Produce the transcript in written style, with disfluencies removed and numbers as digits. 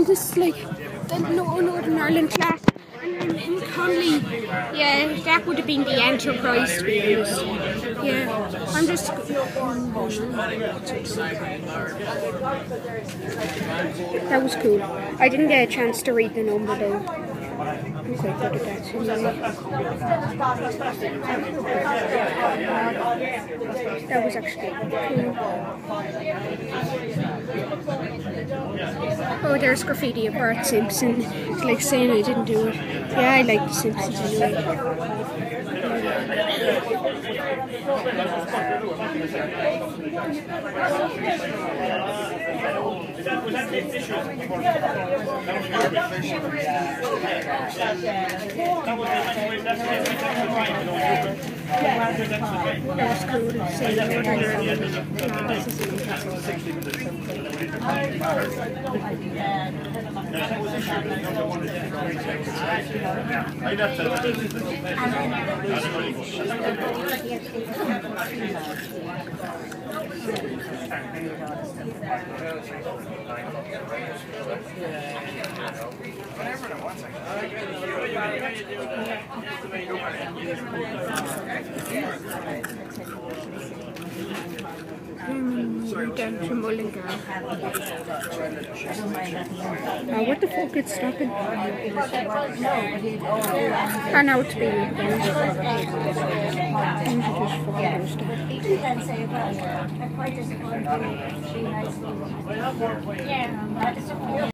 this is like the Northern Ireland class. And then in Conley, yeah, that would have been the Enterprise, to be honest. Yeah, I'm just... That was cool. I didn't get a chance to read the number though. I'm quite good at that, so that was actually cool. Oh, there's graffiti of Bart Simpson. It's like saying I didn't do it. Yeah, I like the Simpsons anyway. That was cool to see Northern down to Mullingar. What the fuck is stopping? I know it's being done.